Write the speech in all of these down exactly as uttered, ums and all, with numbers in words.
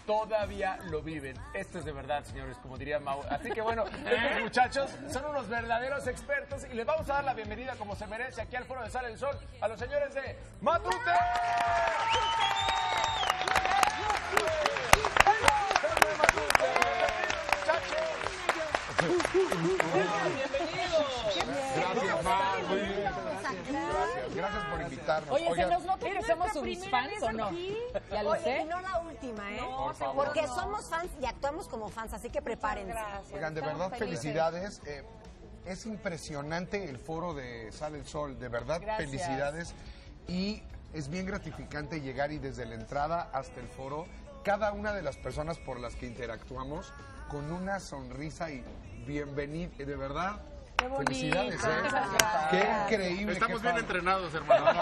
todavía lo viven. Esto es de verdad, señores, como diría Mau. Así que bueno, estos muchachos son unos verdaderos expertos y les vamos a dar la bienvenida como se merece aquí al Foro de Sale el Sol a los señores de Matute. ¡Bienvenidos! Gracias, Mar. Muy bien. Gracias. Gracias por invitarnos. Oye, Oigan, ¿se nos nota que somos sus fans o no? Ya lo Oye, sé. y no la última, ¿eh? Por favor. Porque somos fans y actuamos como fans, así que prepárense. Oigan, de verdad, felicidades. Eh, es impresionante el foro de Sale el Sol, de verdad, Gracias. felicidades. Y es bien gratificante llegar y desde la entrada hasta el foro, cada una de las personas por las que interactuamos con una sonrisa y bienvenida, de verdad. Qué bonito. Felicidades, ¿eh? Gracias. Qué increíble. Estamos qué bien padre. entrenados, hermano. No,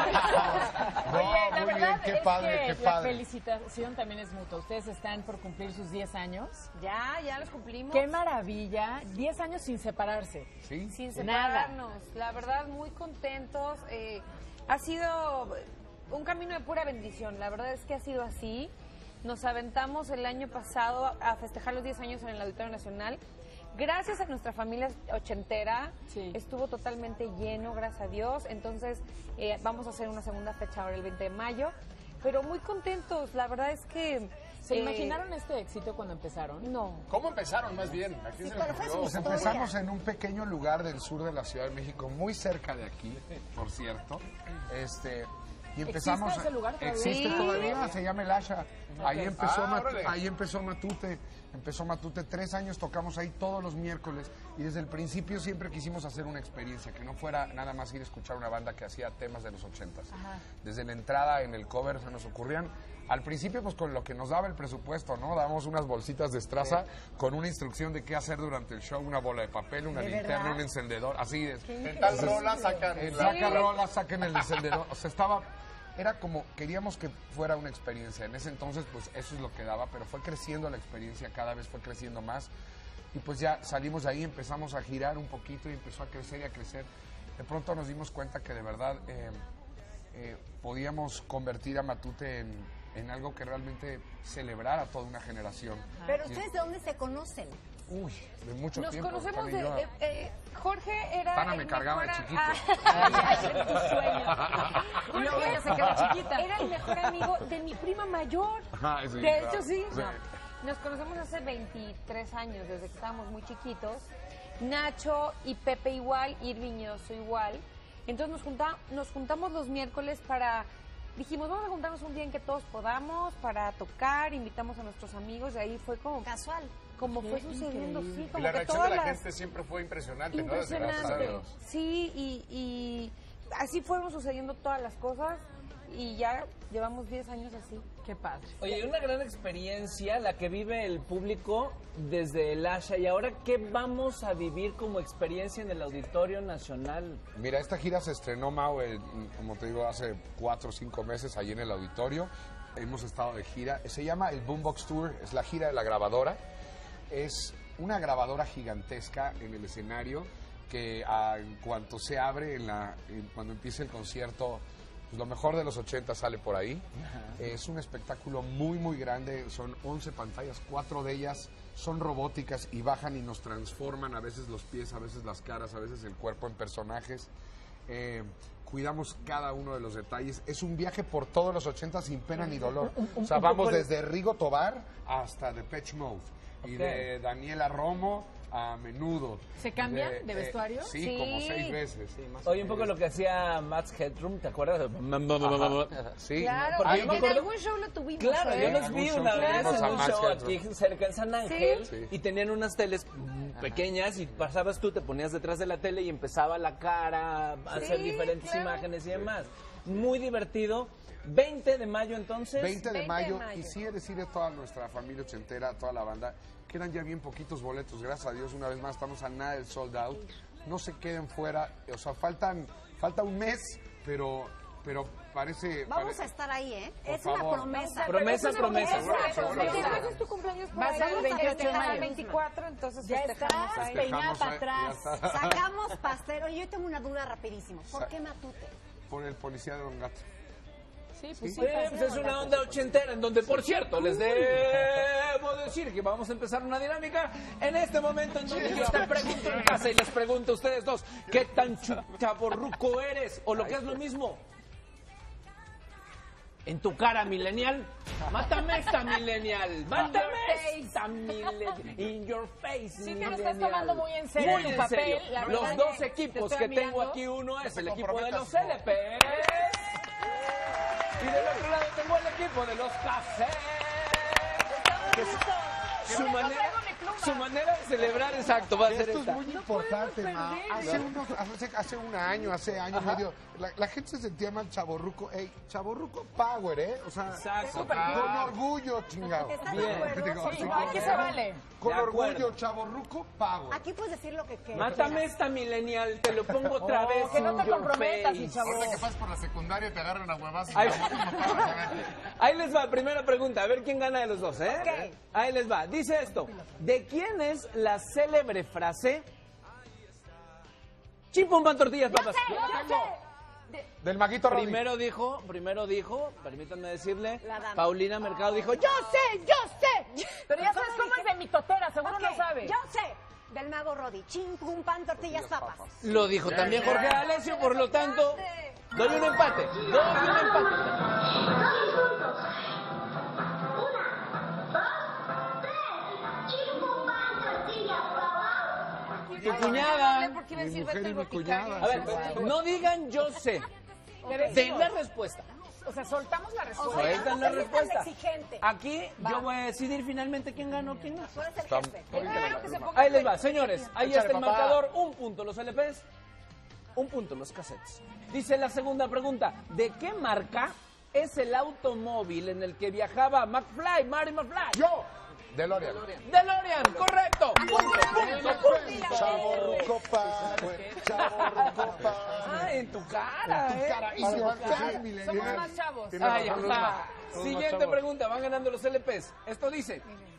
Oye, la muy verdad bien, qué es padre, que qué la padre. felicitación también es mutua. Ustedes están por cumplir sus diez años. Ya, ya los cumplimos. ¡Qué maravilla! diez años sin separarse. ¿Sí? Sin Nada. separarnos. La verdad, muy contentos. Eh, ha sido un camino de pura bendición. La verdad es que ha sido así. Nos aventamos el año pasado a festejar los diez años en el Auditorio Nacional. Gracias a nuestra familia ochentera, Sí. estuvo totalmente lleno, gracias a Dios. Entonces, eh, vamos a hacer una segunda fecha ahora el veinte de mayo. Pero muy contentos, la verdad es que... ¿Se eh, imaginaron este éxito cuando empezaron? No. ¿Cómo empezaron más bien? ¿A quién se le pero fue ocurrió? Pues empezamos en un pequeño lugar del sur de la Ciudad de México, muy cerca de aquí, por cierto. Este, y empezamos. ¿Existe ese lugar todavía? Existe Sí. todavía, se llama El Asha. Ahí empezó, Ah, Mat- órale. ahí empezó Matute. Empezó Matute, tres años tocamos ahí todos los miércoles. Y desde el principio siempre quisimos hacer una experiencia, que no fuera nada más ir a escuchar una banda que hacía temas de los ochentas. Desde la entrada en el cover se nos ocurrían. Al principio, pues con lo que nos daba el presupuesto, ¿no? Dábamos unas bolsitas de estraza con una instrucción de qué hacer durante el show, una bola de papel, una ¿De linterna, verdad? un encendedor, así es. En tal rola sacan. Eh, la- saca rola, saquen el encendedor. O sea, estaba. Era como, queríamos que fuera una experiencia. En ese entonces, pues eso es lo que daba, pero fue creciendo la experiencia, cada vez fue creciendo más. Y pues ya salimos de ahí, empezamos a girar un poquito y empezó a crecer y a crecer. De pronto nos dimos cuenta que de verdad eh, eh, podíamos convertir a Matute en, en algo que realmente celebrara a toda una generación. Pero ustedes, ¿de dónde se conocen? Uy, de mucho Nos tiempo. conocemos Tana y de... yo. eh, eh, Jorge era... Tana el me cargaba de mejor- chiquito. Ah, ay, ese era tu sueño. Y luego ella se quedó chiquita. Era el mejor amigo de mi prima mayor. Ajá, sí, De claro. hecho, sí. Sí. No. Nos conocemos hace veintitrés años, desde que estábamos muy chiquitos. Nacho y Pepe igual, Irving y Oso igual. Entonces nos, junta, nos juntamos los miércoles para... Dijimos, vamos a juntarnos un día en que todos podamos para tocar, invitamos a nuestros amigos, y ahí fue como, Casual. como Qué fue sucediendo, increíble. sí, Y como la que reacción todas de la las... gente siempre fue impresionante, ¿no? Desde gracias a Impresionante. Dios. Sí, y, y así fueron sucediendo todas las cosas y ya llevamos diez años así. Qué padre. Oye, una gran experiencia la que vive el público desde el Asha. Y ahora, ¿qué vamos a vivir como experiencia en el Auditorio Nacional? Mira, esta gira se estrenó, Mau, eh, como te digo, hace cuatro o cinco meses allí en el auditorio. Hemos estado de gira. Se llama el Boombox Tour, es la gira de la grabadora. Es una grabadora gigantesca en el escenario que a, en cuanto se abre, en la, en- cuando empiece el concierto, pues lo mejor de los ochenta sale por ahí. Es un espectáculo muy, muy grande. Son once pantallas, cuatro de ellas son robóticas y bajan y nos transforman a veces los pies, a veces las caras, a veces el cuerpo en personajes. Eh, cuidamos cada uno de los detalles. Es un viaje por todos los ochenta sin pena ni dolor. O sea, vamos desde Rigo Tobar hasta Depeche Mode. Y Ok. de Daniela Romo a Menudo. ¿Se cambian De- de eh, vestuario? sí, Sí. como seis veces. Oye, un poco lo que hacía Max Headroom, ¿te acuerdas? Sí. Claro, Porque y yo me en acuerdo- algún show lo tuvimos. Claro, ¿eh? yo los algún vi show una que vez tuvimos en a un Max show Headroom. aquí cerca en San Ángel Sí. y tenían unas teles mm, pequeñas y pasabas tú, te ponías detrás de la tele y empezaba la cara a hacer Sí, diferentes claro. imágenes y demás. Muy divertido. veinte de mayo entonces. veinte de veinte de mayo, mayo. y sí decir a toda nuestra familia ochentera, a toda la banda, quedan ya bien poquitos boletos, gracias a Dios, una vez más estamos a nada del sold out, no se queden fuera, o sea, faltan, falta un mes, pero, pero parece... Vamos pare- a estar ahí, ¿eh? Por Es favor. una promesa. Promesa, Es una promesa. promesa. Seguro, Porque seguro. además es tu cumpleaños por Va a ahí, ser el veintiocho de festejamos mayo. el veinticuatro, entonces Ya festejamos estás ahí. peinada Festejamos para ahí, atrás. ya está. Sacamos pastel. Oye, yo tengo una duda rapidísimo. ¿Por Sa- qué Matute? Por el policía de Don Gato. Sí, pues sí. Sí, pues es una onda ochentera en donde, por cierto, les de decir que vamos a empezar una dinámica en este momento en donde yo te pregunto en casa y les pregunto a ustedes dos, ¿qué tan chavorruco eres? O lo que es lo mismo, en tu cara, millennial. Mátame esta, millennial. Mátame esta, millennial. In your face, Sí, te lo millennial. estás tomando muy en serio Muy tu en papel, serio. la verdad Los es dos que equipos te que estoy tengo admirando. aquí, uno es te el equipo de los comprometas. L P y del otro lado tengo el equipo de los Cassettes. Que su, su manera, su manera de celebrar, exacto, va a ser Esto es esta. muy importante, ma. Hace, unos, hace, hace un año, hace año y medio, la, la gente se sentía mal chaborruco. Ey, chaborruco power, ¿eh? O sea, Exacto. con orgullo, chingado. ¿Estás de Bien. acuerdo? Digo, Sí, sí, igual. Aquí se vale. Con De acuerdo. orgullo, chaborruco power. Aquí puedes decir lo que quieras. Mátame esta, millennial, te lo pongo otra vez. Que no in te your comprometas, face. mi chavo. Ahorita que pases por la secundaria te agarran a huevazos. Ahí, Ahí. ahí les va, primera pregunta, a ver quién gana de los dos, ¿eh? Ok. Ahí les va, dice esto, ¿de quién es la célebre frase? Chimpum pan tortillas, papas. Del Maguito Rodríguez. Primero dijo, primero dijo, permítanme decirle, La dama. Paulina Mercado dijo, yo sé, yo sé. Pero ya sabes cómo es de mi totera, seguro Ok, no sabe. Yo sé. Del mago Rodi. Chin, pum, pan, tortillas, papas. Lo dijo también Jorge Alessio, por lo tanto, doy un empate, doy un empate. Mi cuñada. ¿Por qué iba a Mi decir mujer Beto y el mi boticario? cuñada. A ver, no digan yo sé, den la respuesta. O sea, soltamos la respuesta. Sueltan la no seas tan respuesta. exigente. Aquí yo voy a decidir finalmente quién ganó, quién no. Tú eres el jefe. Primero que se ponga Ahí les va, señores. Ahí Échale, está el papá. marcador. Un punto los L Ps, un punto los cassettes. Dice la segunda pregunta. ¿De qué marca es el automóvil en el que viajaba McFly, Marty McFly? Yo, DeLorean. DeLorean, correcto. Punto, punto, punto. Chaborruco power, chaborruco power. Ah, en tu cara, Tu eh. cara, y si va a ser Somos millennial. más chavos. Ahí está. Siguiente pregunta, van ganando los L Ps. Esto dice,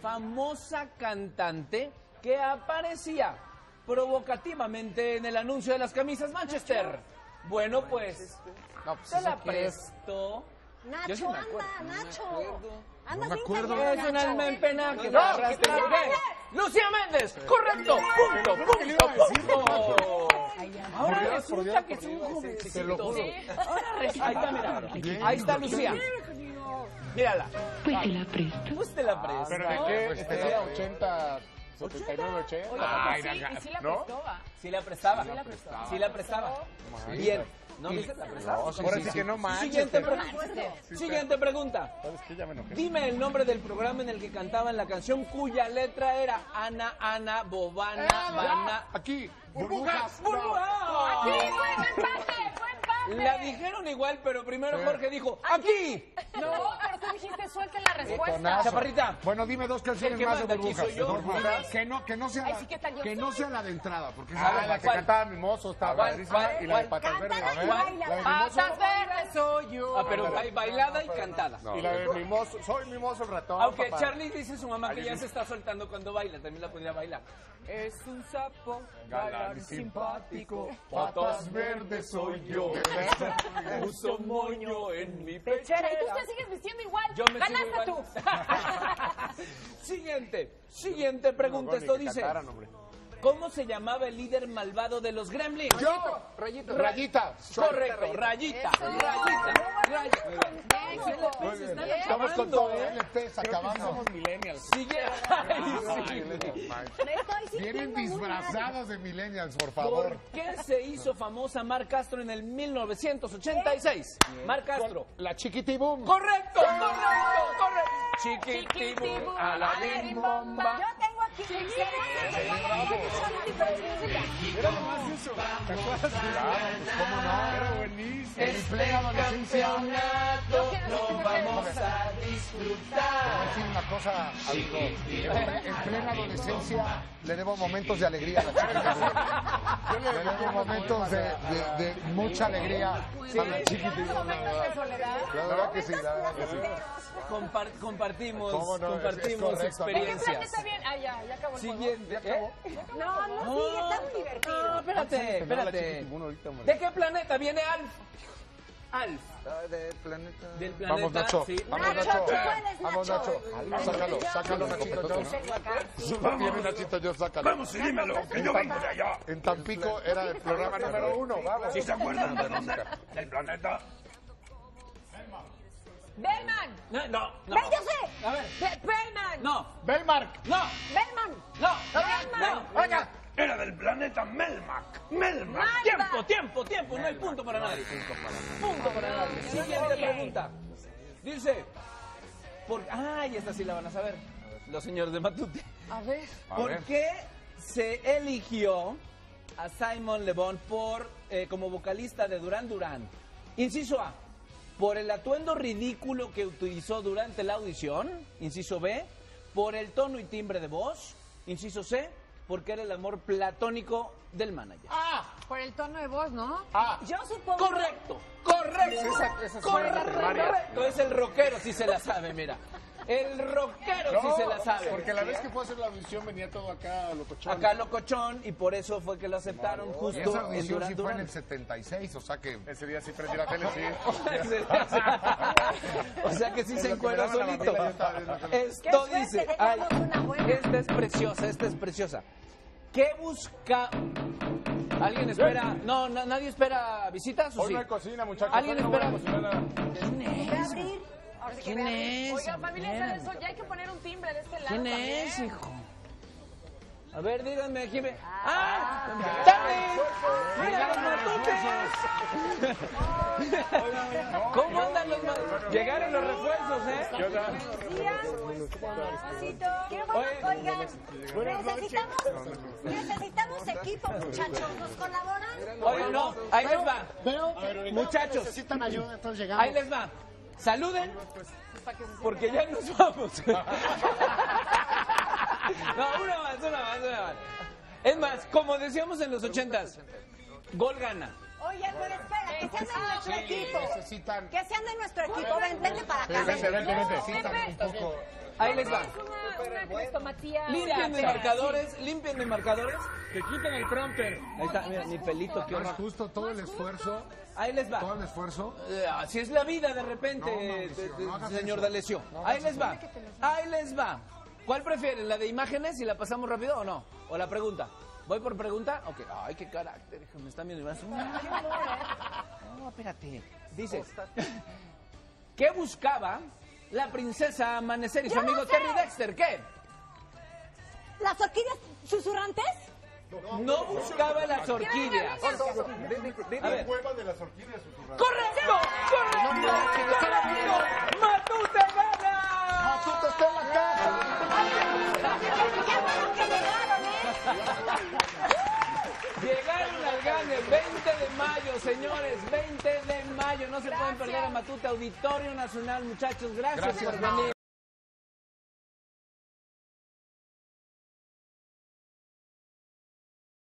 famosa cantante que aparecía provocativamente en el anuncio de las camisas Manchester. Bueno, pues, No, pues se la ¿eso qué es? presto. Yo sí Nacho, me acuerdo, anda, no me Nacho. acuerdo. Andas No me bien acuerdo. callado, Es un Nacho. alma en pena que No, me arrastra. Lucía ¿Por qué? Méndez. Lucía Méndez, correcto, punto, punto, punto. Ahora Por Dios, resulta por Dios, que es por un Dios. jovencito. Te lo juro. Ahora resulta, ahí está, mira, Bien. ahí está Lucía. Mírala. Pues te la presto. Pues te la presto. ¿Pero de qué? Este, ¿Era ochenta, setenta y nueve, ochenta? Oye, Ay, sí, venga, y sí la ¿no? prestó, va. Sí la prestaba. Sí la prestaba. Sí la prestaba. Bien. ¿No viste? La prestaba. No, sí, Ahora sí, sí sí. que no manches. Siguiente, pero- pre- Siguiente pregunta. ¿Sabes qué? Ya me enojé. Dime el nombre del programa en el que cantaban la canción cuya letra era Ana, Ana, Bobana, Bana. Aquí, ¡Burbujas! burbujas. ¡Burbujas! Sí, fue empate, fue empate. La dijeron igual, pero primero Jorge dijo ¡aquí! No, pero tú dijiste suelta la respuesta. Tonazo. Chaparrita. Bueno, dime dos canciones El que más de manda aquí burbujas. soy yo. Dos burbujas. Que no, que no sea Ay, la, sí, ¿qué tal yo que no soy? sea la de entrada, porque Ah, sabes la que ¿Cuál? cantaba Mimoso estaba ¿Cuál? padrísima. ¿Cuál? Y la de ¿Cuál? Patas Verdes. Cántala A y ver. baila. La de Patas verdes soy yo. Ah, pero hay bailada y cantada. No. Y la de Mimoso. Soy Mimoso el ratón. Aunque papá. Charlie dice su mamá que ya se está soltando cuando baila, también la podría bailar. Es un sapo Galán y simpático, patas verdes soy yo. Uso moño en mi Pechera, y tú pechera. te sigues vistiendo igual. Yo me sigo Ganaste igual. tú. Siguiente, siguiente pregunta. No, Esto ni que dice, cantaran, hombre. ¿cómo se llamaba el líder malvado de los Gremlins? Yo, Rayito. Rayita. Correcto, rayita, rayita, rayita. Muy bien. Están Estamos con acabando, todo. ¿eh? L Ps acabando. Somos millennials. Sigue. Ay, sí. Me estoy Vienen sintiendo muy mal. disfrazados de millennials, por ¿Por favor. qué se hizo famosa Mar Castro en el mil novecientos ochenta y seis? Mar Castro. La chiquitibum. Correcto, correcto, correcto. Chiquitibum, Chiquitibum, a la alarim, bomba. Yo tengo aquí. ¿Cómo no? Era buenísimo. En mi plena adolescencia. Campeonato lo vamos a Voy a disfrutar. decir una cosa, amigo. En, en plena adolescencia le debo momentos de alegría a la chiquitibum. Le debo momentos de, de- de mucha alegría a la chiquitibum. Momentos de soledad. La verdad que sí, la verdad que sí. Compar- compartimos ¿Cómo no? Es- es compartimos correcto, ¿no? experiencias. Está bien. Ah, ya, ya acabó el juego. Siguiente. ¿eh? No, no, No, sigue, está muy divertido. No, espérate, la espérate. chiquitibum ahorita, hombre. ¿De qué planeta viene Alf? Alf. Del planeta. Del planeta. Vamos, Nacho. Sí. Vamos, Nacho, Nacho. tú puedes, Vamos, Nacho. Nacho. Sácalo, sácalo, Nachito. Yo. Viene, Nachito, yo, sácalo. Vamos y dímelo, que yo vengo de allá. En Tampico era el programa número uno, vamos. ¿Sí se acuerdan de dónde? Del planeta. ¡Bellman! No, no. no. ¡Ven, yo sé! A ver. Be- ¡Bellman! No. Belmark. No. ¡Bellman! No. ¡Bellman! No. Venga. Era del planeta Melmac. Melmac. Malva. Tiempo, tiempo, tiempo. No hay punto para nadie. Punto para nadie. Siguiente pregunta. Dice. Por... Ay, esta sí la van a saber. Los señores de Matute. A ver. A ¿Por ver. qué se eligió a Simon Le Bon por, eh, como vocalista de Duran Duran? Inciso A, por el atuendo ridículo que utilizó durante la audición. Inciso B, por el tono y timbre de voz. Inciso C, porque era el amor platónico del manager. Ah, Por el tono de voz, ¿no? ah. Yo supongo... Correcto, correcto, Esa- esa fue la primaria. correcto. Es el rockero, si se la sabe, mira. El rockero sí se la sabe. Porque la vez que fue a hacer la audición venía todo acá locochón. Acá locochón y por eso fue que lo aceptaron Y justo esa en audición Duran sí fue en Duran. el setenta y seis, o sea que... Ese día sí prendí la tele, sí. O sea que sí se encuera que me daban la solito. barriga, yo estaba viendo que- Esto Qué suerte, dice, teníamos ay, una buena. esta es preciosa, esta es preciosa. ¿Qué busca? ¿Alguien espera? No, na- nadie espera visitas o Hoy sí? no hay cocina, muchachos. ¿Alguien Hoy no voy a espera? cocinar nada. ¿Quién Voy a es? abrir. Ahora sí que ¿Quién voy a abrir. es? Oiga, familia Espérame. Sale el Sol, ya hay que poner un timbre de este lado ¿Quién también. es, hijo? A ver, díganme, ¿quién ve? ¡Ah! ¡Tarde! ¡Llegaron matutes! ¿Cómo andan los matutes? Llegaron los refuerzos, ¿eh? Buenos días. Despacito. Qué bueno, Oye, oigan. Necesitamos, necesitamos equipo, muchachos. ¿Nos colaboran? Oye, no, ahí les va. Pero Muchachos. necesitan ayuda, entonces llegamos. Ahí les va. Saluden, porque ya nos vamos. No, una más, una más, una más. Es más, como decíamos en los ochentas, gol gana. Oye, pero espera, que sean de nuestro equipo. Necesitan... Que sean de nuestro equipo. Ven, vente para acá. Vente, vente, vente. Necesitan un poco... Ahí les va. Es una, una crestomatía. Limpien de fea, marcadores, limpien de marcadores. Que quiten el prompter. Ahí está, mira, mi pelito, qué No es horror. justo todo el esfuerzo, Ahí les va. todo el esfuerzo. Eh, Así es la vida de repente, No, de- Mauricio, de- no hagas señor eso. D'Alessio. No hagas Ahí les eso. va. Ahí les va. ¿Cuál prefieren? ¿La de imágenes y la pasamos rápido o no? ¿O la pregunta? ¿Voy por pregunta? Ok. Ay, qué carácter, hijo, me están viendo. y me hacen, "Ay, qué amor, eh". No, espérate. Dice, ¿qué buscaba la princesa Amanecer y su Yo no amigo sé. Terry Dexter? ¿Qué? ¿Las orquídeas susurrantes? No buscaba las orquídeas. A ver. Cueva de las orquídeas susurradas. ¡Correcto! ¡Correcto! ¡Correcto! ¡Matute gana! ¡Matute está en la casa! ¡Qué bueno que llegaron, eh! Llegaron al gane, veinte de mayo, señores, veinte de mayo. No se pueden perder a Matute, Auditorio Nacional, muchachos. Gracias, Gracias, por venir.